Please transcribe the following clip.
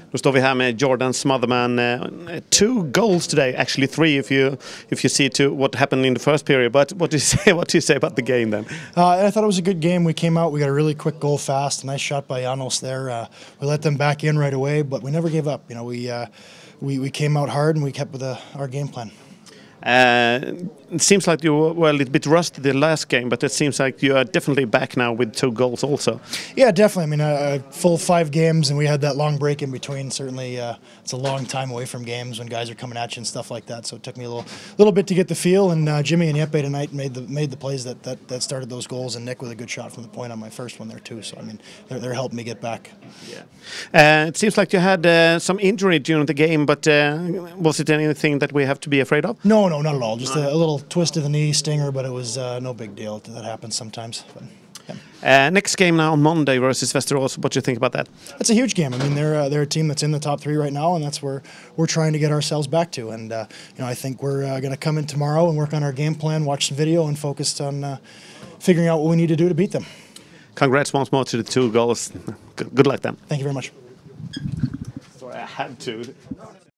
Då står vi här med Jordan Smotherman. 2 goals today, actually 3 if you see to what happened in the first period. But what do you say about the game then? I thought it was a good game. We came out, we got a really quick goal fast, a nice shot by Janos there. We let them back in right away, but we never gave up. You know, we came out hard and we kept with our game plan. It seems like you were a little bit rusty the last game, but it seems like you are definitely back now with 2 goals also. Yeah, definitely. I mean, a full 5 games, and we had that long break in between. Certainly, it's a long time away from games when guys are coming at you and stuff like that. So it took me a little bit to get the feel. And Jimmy and Jeppe tonight made the plays that started those goals, and Nick with a good shot from the point on my first one there too. So I mean, they're helping me get back. Yeah. It seems like you had some injury during the game, but was it anything that we have to be afraid of? No, not at all. Just a little twist of the knee stinger, but it was no big deal. That happens sometimes. But, yeah. Next game now on Monday versus Västerås. What do you think about that? It's a huge game. I mean, they're a team that's in the top 3 right now, and that's where we're trying to get ourselves back to. And you know, I think we're going to come in tomorrow and work on our game plan, watch some video, and focus on figuring out what we need to do to beat them. Congrats once more to the 2 goals. Good luck then. Thank you very much. Sorry, I had to.